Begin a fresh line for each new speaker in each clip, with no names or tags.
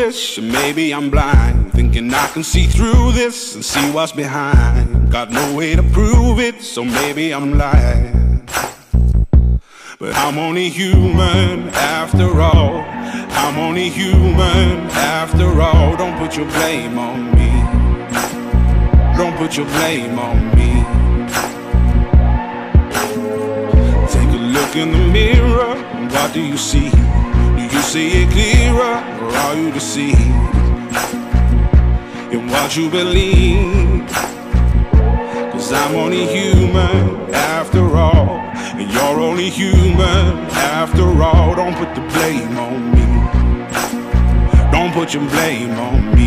foolish, or maybe I'm blind, thinking I can see through this and see what's behind. Got no way to prove it, so maybe I'm lying. But I'm only human after all. I'm only human after all. Don't put your blame on me. Don't put your blame on me. Take a look in the mirror, and what do you see? Do you see it clearer, or are you deceived in what you believe? 'Cause I'm only human after all, and you're only human after all. Don't put the blame on me. Don't put your blame on me.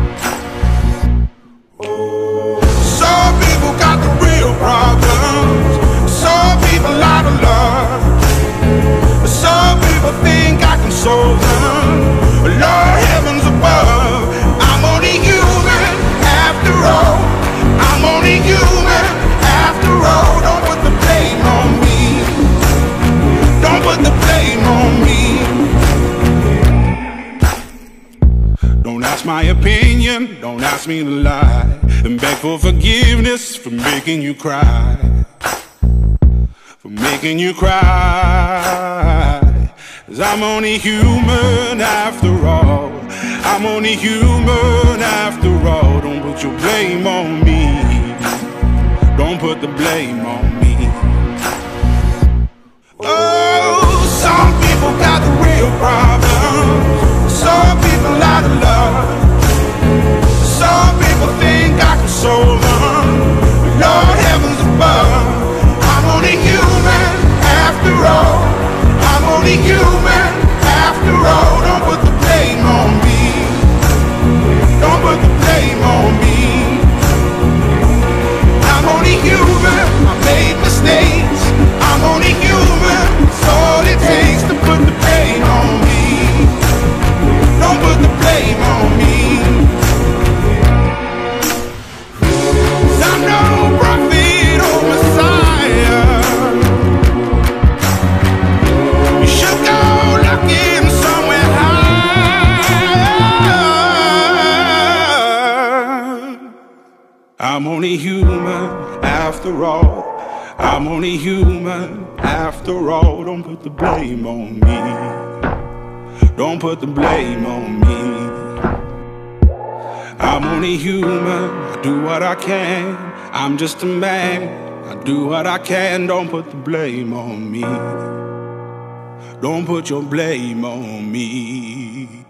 Some people got the real problems. Some people out of love. Some people think I can solve them. Lord, heavens above, I'm only human after all. I'm only human after all. Don't put the blame on me. Don't put the blame on me. Don't ask my opinion, don't ask me to lie, and beg for forgiveness for making you cry. For making you cry. 'Cause I'm only human after all. I'm only human after all. Don't put your blame on me. Don't put the blame on me. Oh, some people got the real problems. Some people out of love. Some people think I can solve them. Lord, heavens above, I'm only human after all. I'm only human after all. Don't put the blame on me. Don't put the blame on me. I'm only human, I made mistakes. I'm only human, it's all it takes to put the blame on me. Don't put the blame on me. 'Cause I'm no prophet or Messiah. You should go looking somewhere higher. I'm only human after all. I'm only human after all. Don't put the blame on me. Don't put the blame on me. I'm only human, I do what I can. I'm just a man, I do what I can. Don't put the blame on me. Don't put your blame on me.